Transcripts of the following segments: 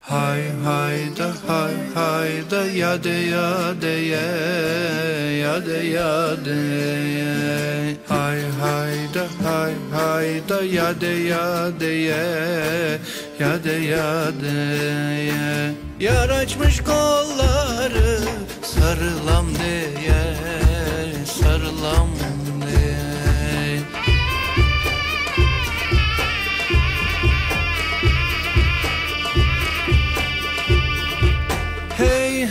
Hay hayda hay hayda ya de ya de ye ya de ya de ye. Hay hayda hay hayda ya de ya de ye ya de ya de ye. Yar açmış kolları sarılam diye sarılam diye. Hey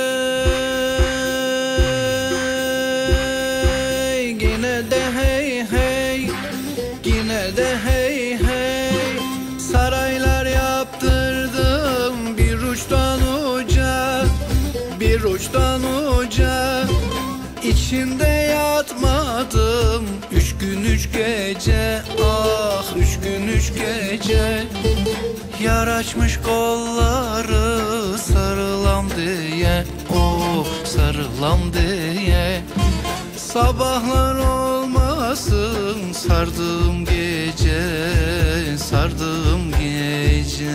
hey yine de hey hey yine de hey hey saraylar yaptırdım bir uçtan uca bir uçtan uca içinde yatmadım 3 gün 3 gece ah 3 gün 3 gece. Yar açmış kolları sarılam diye oh sarılam diye. Sabahlar olmasın sardığım gece sardığım gece.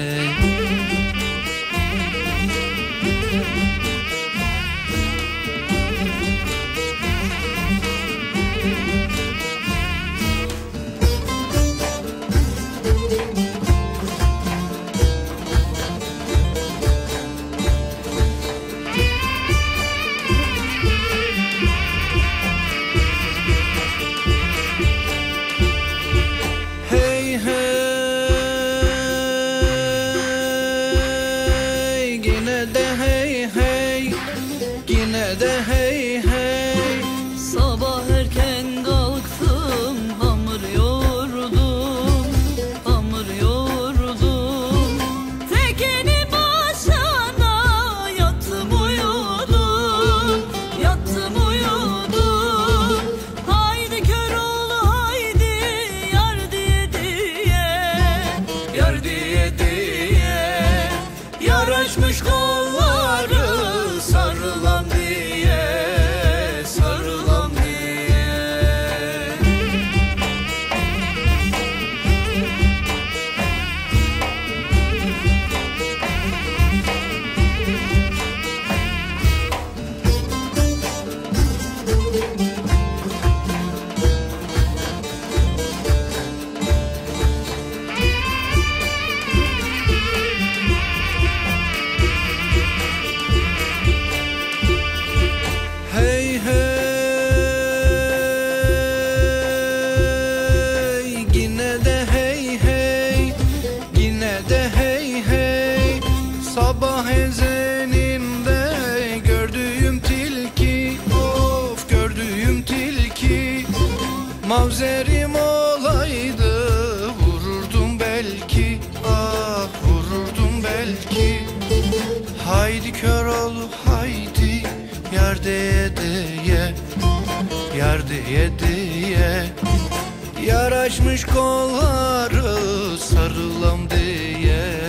Hey hey yine de hey hey yine de hey hey. Sabah erken kalktım, hamur yoğurdum, hamur yoğurdum. Tekeni başına yattım uyudum, yattım uyudum. Haydi kör ol haydi yar diye diye, yar diye diye. Yar açmış kolları sarılan diye sarılan diye. Hey hey yine de hey hey yine de hey hey. Sabah ezeninde gördüğüm tilki of gördüğüm tilki. Mavzerim olaydı vururdum belki ah vururdum belki. Haydi kör ol haydi yar diye diye yar diye diye. Yar açmış kolları sarılam diye